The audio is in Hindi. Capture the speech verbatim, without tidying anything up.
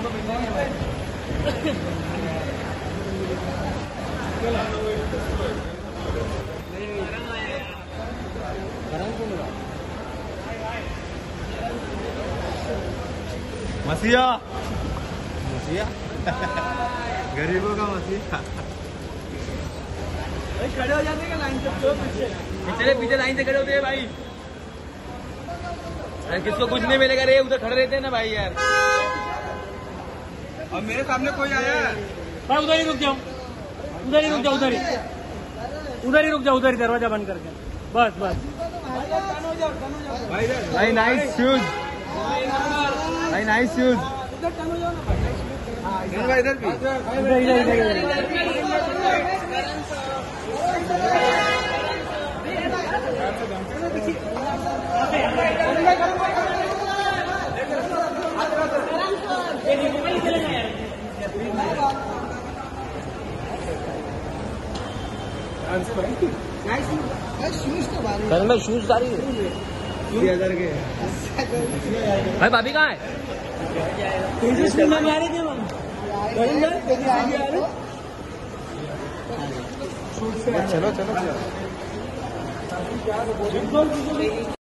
मसीहा मसीहा गरीबों का मसीहा। खड़े हो जाते हैं लाइन से, चले पीछे लाइन से खड़े होते हैं भाई। अरे किसको कुछ नहीं मिलेगा रे, उधर खड़े रहते हैं ना भाई यार। और मेरे सामने कोई आया है भाई, उधर ही रुक जाओ, उधर ही रुक जाओ, उधर ही उधर ही रुक जाओ, उधर ही दरवाजा बंद करके बस बस। भाई नाइस शूज, भाई नाइस शूज। इधर इधर भी इधर इधर इधर में शूज सारी हजार के भाई। भाभी कहाँ है? चलो चलो चलो।